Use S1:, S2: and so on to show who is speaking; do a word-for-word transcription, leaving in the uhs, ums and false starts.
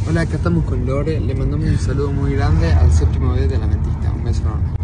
S1: Hola, acá estamos con Lore. Le mandamos un saludo muy grande al séptimo B de la Adventista. Un beso enorme.